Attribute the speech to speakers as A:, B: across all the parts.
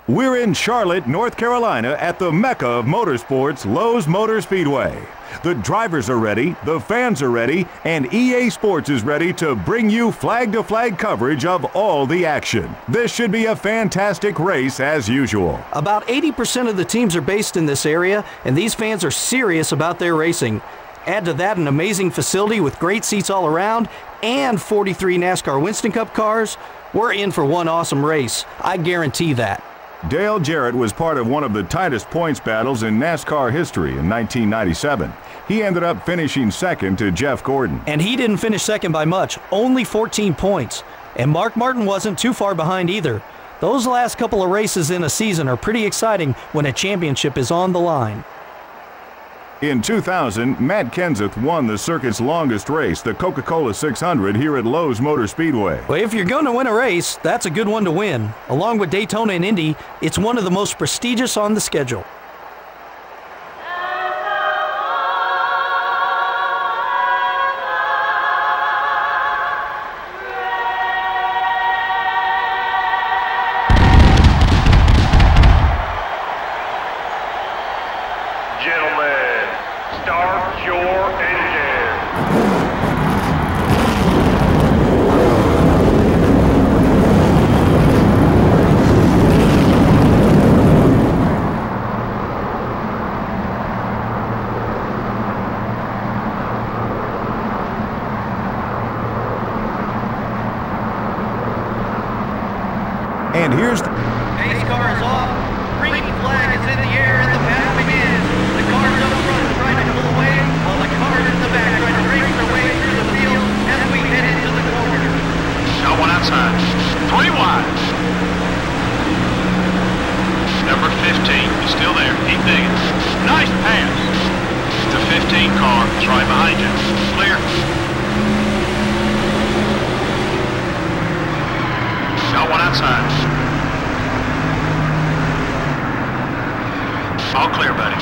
A: We're in Charlotte, North Carolina at the Mecca of Motorsports, Lowe's Motor Speedway. The drivers are ready, the fans are ready, and EA Sports is ready to bring you flag-to-flag coverage of all the action. This should be a fantastic race as usual.
B: About 80% of the teams are based in this area, and these fans are serious about their racing. Add to that an amazing facility with great seats all around and 43 NASCAR Winston Cup cars. We're in for one awesome race. I guarantee that.
A: Dale Jarrett was part of one of the tightest points battles in NASCAR history in 1997. He ended up finishing second to Jeff Gordon.
B: And he didn't finish second by much, only 14 points. And Mark Martin wasn't too far behind either. Those last couple of races in a season are pretty exciting when a championship is on the line.
A: In 2000, Matt Kenseth won the circuit's longest race, the Coca-Cola 600, here at Lowe's Motor Speedway.
B: Well, if you're going to win a race, that's a good one to win. Along with Daytona and Indy, it's one of the most prestigious on the schedule.
A: And here's the
B: pace car is off. Green flag is in the air and the pack begins. The cars up front trying to pull away while the cars in the back trying to race their way through the field as we head into the corner.
C: Shot one outside. 3 wide. Number 15 is still there. Keep digging. Nice pass. The 15 car is right behind you. Clear. Shot one outside. All clear, buddy.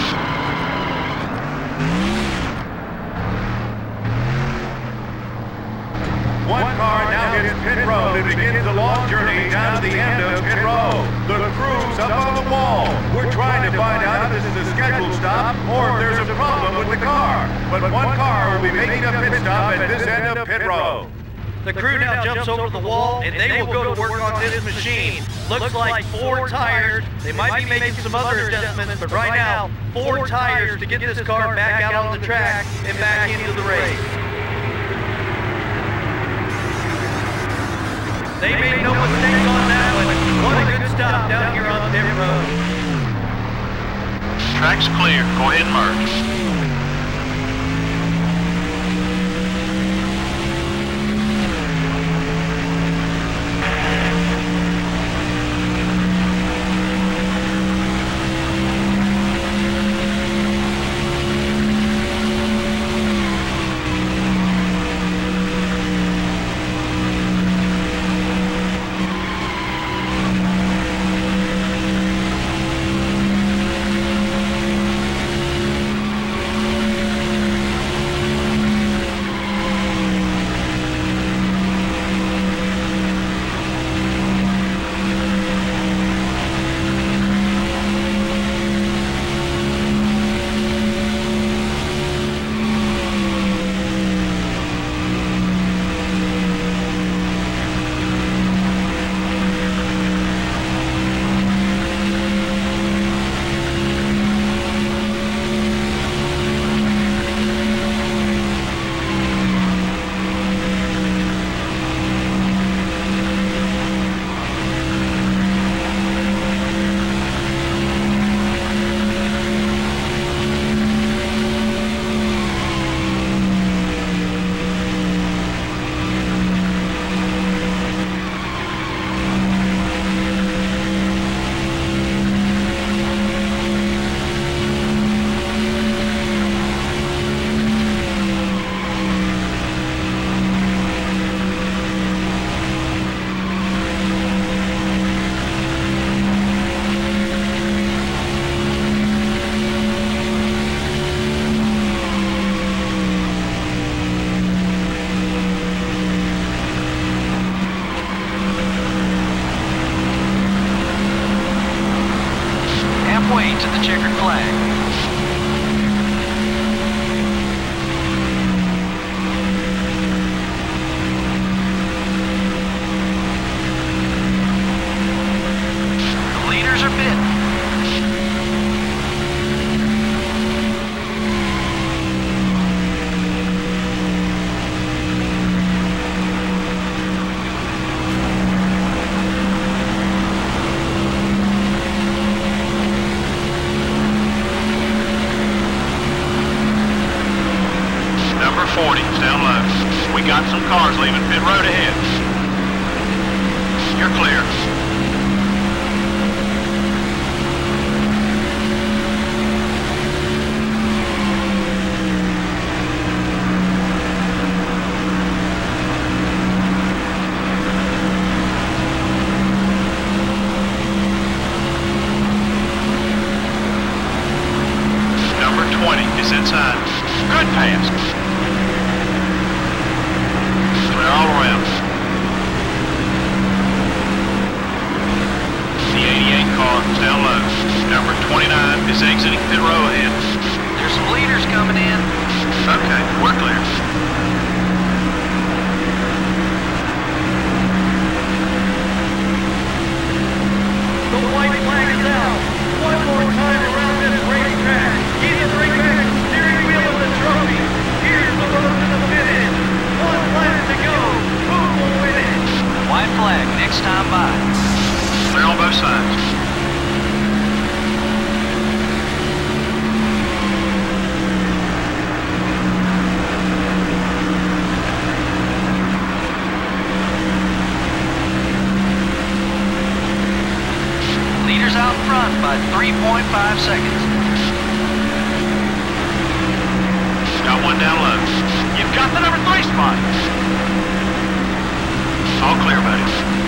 D: One car now hits pit road and begins the long journey down to the end of pit road. The crew's up on the wall. We're trying to find out if this is a scheduled stop or if there's a problem with the car. But one car will be making a pit stop at this end of pit road.
B: The crew now jumps over the wall and they will go to work on this machine. Looks like 4 tires. They might be making some other adjustments, but right now, 4 tires to get this car back out on the track and back into the race. They made no mistakes on that one. What a good stop down here on pit road.
C: Track's clear. Go ahead and merge.
B: way to the checkered flag. The leaders are bitten.
C: Number 40 is down low. We got some cars leaving pit road ahead. You're clear. Number 20 is inside. Good pass. Clear all around. The 88 car is down low. Number 29 is exiting pit row ahead.
B: There's some leaders coming in.
C: Okay, we're clear.
D: The white flag is out. One more time around this racetrack. Either bring back the steering wheel of the trophy. Here's the road to the finish. One lap to go. Who will win it?
B: White flag next time by.
C: Clear on both sides.
B: Leaders out front by 3.5 seconds.
C: Got one down low. You've got the number 3 spot. All clear, buddy.